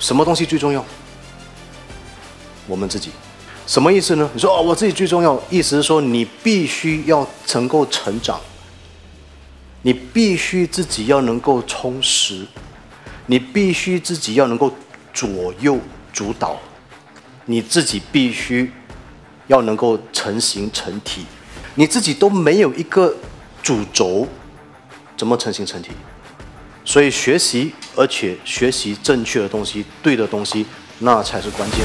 什么东西最重要？我们自己。什么意思呢？你说哦，我自己最重要，意思是说你必须要能够成长，你必须自己要能够充实，你必须自己要能够左右主导，你自己必须要能够成型成体，你自己都没有一个主轴，怎么成型成体？所以学习，而且学习正确的东西、对的东西，那才是关键。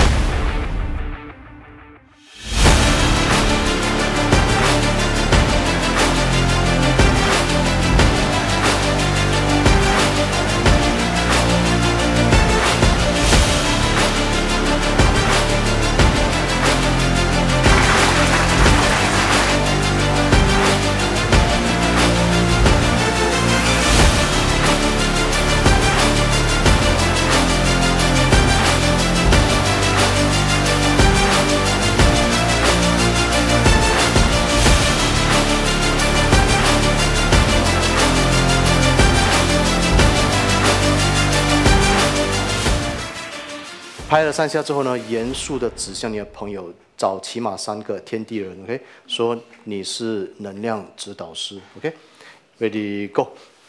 拍了3下之后呢，严肃的指向你的朋友，找起码3个天地人 ，OK， 说你是能量指导师 ，OK，Ready Go。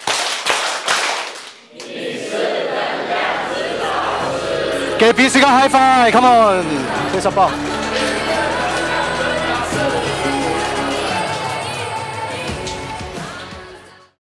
你是能量指导师。给彼此个 high five，come on， 非常棒。